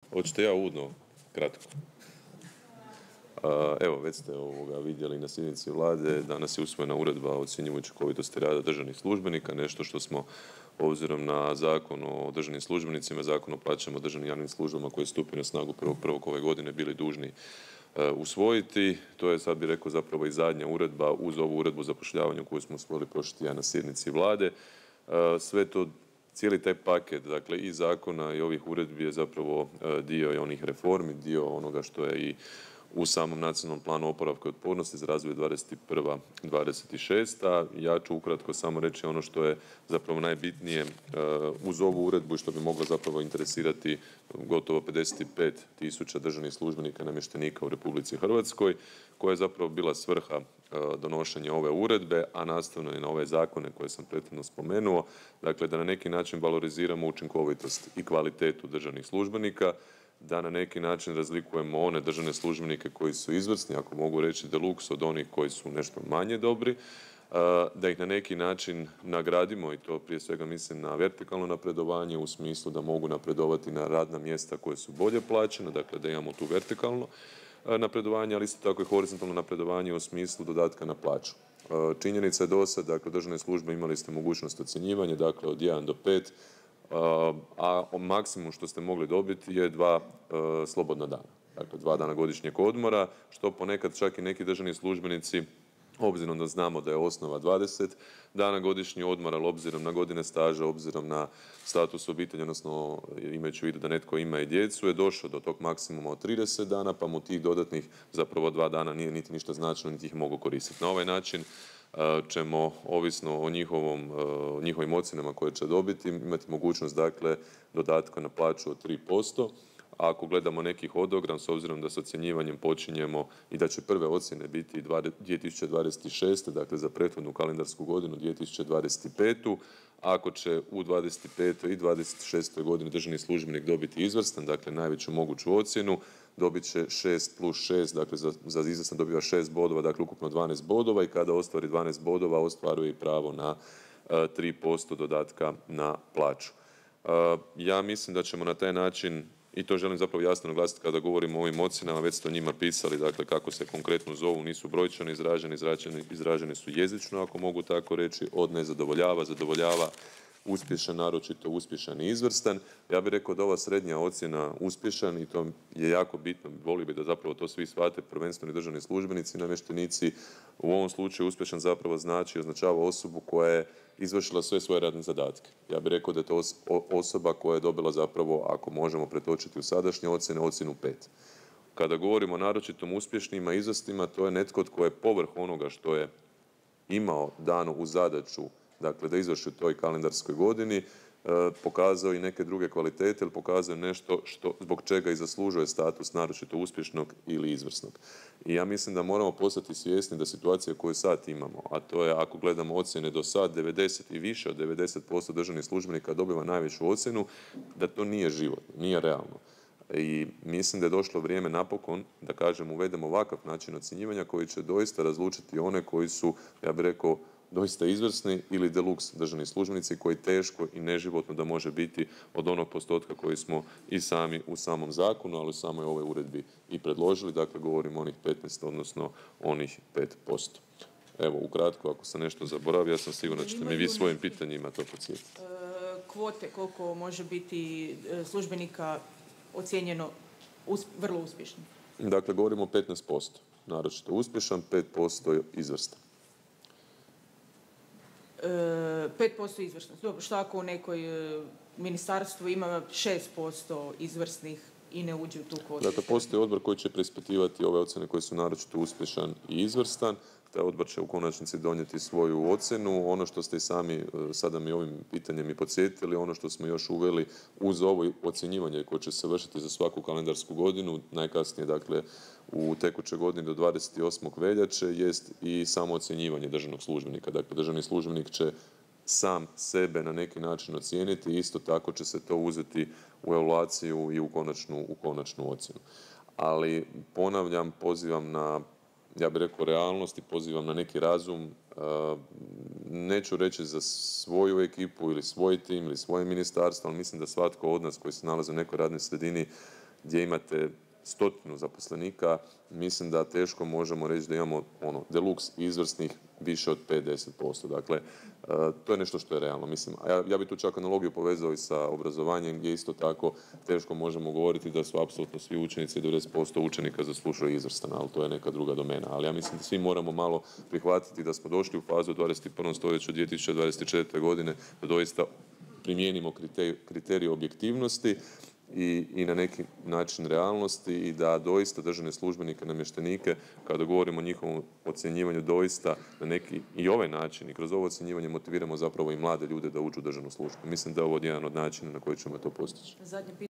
Hoćete ja uvodno kratko. Evo, već ste vidjeli na sjednici vlade, danas je usvojena uredba o ocjenjivanju učinkovitosti rada državnih službenika, nešto što smo obzirom na Zakon o državnim službenicima, Zakon o plaćama u državnim javnim službama koji je stupio na snagu 1.1. ove godine bili dužni usvojiti. To je, sad bih rekao, zapravo i zadnja uredba uz ovu uredbu o zapošljavanju koju smo usvojili prošli tjedan na sjednici vlade. Sve to, cijeli taj paket, dakle i zakona i ovih uredbi je zapravo dio i onih reformi, dio onoga što je i u samom Nacionalnom planu oporavka i otpornosti za razvoj 2021-2026. Ja ću ukratko samo reći ono što je zapravo najbitnije uz ovu uredbu i što bi moglo zapravo interesirati gotovo 55.000 državnih službenika i namještenika u Republici Hrvatskoj, koja je zapravo bila svrha donošenja ove uredbe, a nastavno i na ove zakone koje sam prethodno spomenuo, dakle da na neki način valoriziramo učinkovitost i kvalitetu državnih službenika, da na neki način razlikujemo one državne službenike koji su izvrsni, ako mogu reći deluxe, od onih koji su nešto manje dobri, da ih na neki način nagradimo i to prije svega mislim na vertikalno napredovanje u smislu da mogu napredovati na radna mjesta koje su bolje plaćena, dakle da imamo tu vertikalno napredovanje, ali isto tako i horizontalno napredovanje u smislu dodatka na plaću. Činjenica je dosad, dakle državne službe imali ste mogućnost ocjenjivanja, dakle od 1 do 5, a maksimum što ste mogli dobiti je 2 slobodna dana. Dakle, 2 dana godišnjeg odmora, što ponekad čak i neki državni službenici, obzirom da znamo da je osnova 20 dana godišnji odmor, ali obzirom na godine staža, obzirom na status obitelji, odnosno imajući u vidu da netko ima i djecu, je došao do tog maksimuma od 30 dana, pa mu tih dodatnih zapravo 2 dana nije niti ništa značajno, niti ih mogu koristiti. Na ovaj način ćemo, ovisno o njihovim ocjenama koje će dobiti, imati mogućnost dakle dodatka na plaću od 3%. A ako gledamo neki hodogram, s obzirom da s ocjenjivanjem počinjemo i da će prve ocjene biti 2026. dakle za prethodnu kalendarsku godinu 2025. Ako će u 25. i 26. godini državni službenik dobiti izvrstan, dakle najveću moguću ocjenu, dobit će 6+6, dakle za izvrstan dobiva 6 bodova, dakle ukupno 12 bodova i kada ostvari 12 bodova ostvaruje i pravo na 3% dodatka na plaću. Ja mislim da ćemo na taj način, i to želim zapravo jasno naglasiti kada govorimo o ovim ocjenama, već ste o njima pisali, dakle kako se konkretno zovu, nisu brojčano izraženi su jezično, ako mogu tako reći, od nezadovoljava, zadovoljava, uspješan, naročito uspješan i izvrstan. Ja bih rekao da ova srednja ocjena uspješan, i to je jako bitno, volio bih da zapravo to svi shvate, prvenstveno državni službenici i namještenici, u ovom slučaju uspješan zapravo označava osobu koja je izvršila sve svoje radne zadatke. Ja bih rekao da je to osoba koja je dobila zapravo, ako možemo pretočiti u sadašnje ocjene, ocjenu 5. Kada govorimo o naročitom uspješnima, izvrsnima, to je netko tko je povrh onoga što je imao dano u zadaću, dakle da izvrši u toj kalendarskoj godini, pokazao i neke druge kvalitete ili pokazao nešto zbog čega i zaslužuje status naročito uspješnog ili izvrsnog. I ja mislim da moramo postati svjesni da situacija koju sad imamo, a to je ako gledamo ocjene do sad, 90 i više od 90% državnih službenika dobiva najveću ocjenu, da to nije životno, nije realno. I mislim da je došlo vrijeme napokon da kažem uvedemo ovakav način ocjenjivanja koji će doista razlučiti one koji su, ja bih rekao, doista izvrsni ili deluxe državni službenici koji teško i neživotno da može biti od onog postotka koji smo i sami u samom zakonu, ali u samoj ovoj uredbi i predložili. Dakle, govorimo o onih 15, odnosno onih 5%. Evo, ukratko, ako sam nešto zaboravio, ja sam siguran da ćete mi vi svojim pitanjima to podsjetiti. Kvote koliko može biti službenika ocijenjeno vrlo uspješno? Dakle, govorimo o 15%. Naročito uspješan, 5% izvrstan. 5% izvrsnost. Dobro, što ako u nekoj ministarstvu ima 6% izvrsnih i ne uđe u tu kvotu? Dakle, postoji odbor koji će preispitivati ove ocjene koje su naročito uspješan i izvrstan. Taj odbor će u konačnici donijeti svoju ocjenu. Ono što ste i sami sada mi ovim pitanjem i podsjetili, ono što smo još uveli uz ovo ocjenjivanje koje će se vršiti za svaku kalendarsku godinu, najkasnije dakle u tekućoj godini do 28. veljače, jest i samo ocjenjivanje državnog službenika. Dakle, državni službenik će sam sebe na neki način ocijeniti i isto tako će se to uzeti u evaluaciju i u konačnu ocjenu. Ali ponavljam, pozivam na, ja bih rekao, realnost i pozivam na neki razum, neću reći za svoju ekipu ili svoj tim ili svoje ministarstvo, ali mislim da svatko od nas koji se nalazi u nekoj radnoj sredini gdje imate 100 zaposlenika, mislim da teško možemo reći da imamo deluxe izvrsnih više od 5-10%. Dakle, to je nešto što je realno. Mislim, ja bi tu čak analogiju povezao i sa obrazovanjem gdje isto tako teško možemo govoriti da su apsolutno svi učenici, 90% učenika zaslužuje izvrstan, ali to je neka druga domena. Ali ja mislim da svi moramo malo prihvatiti da smo došli u fazu u 21. stoljeću 2024. godine da doista primijenimo kriterije objektivnosti i na neki način realnosti i da doista državne službenike, namještenike, kada govorimo o njihovom ocjenjivanju, doista na neki i ovaj način i kroz ovo ocjenjivanje motiviramo zapravo i mlade ljude da uđu u državnu službu. Mislim da je ovo jedan od načina na koji ćemo to postići.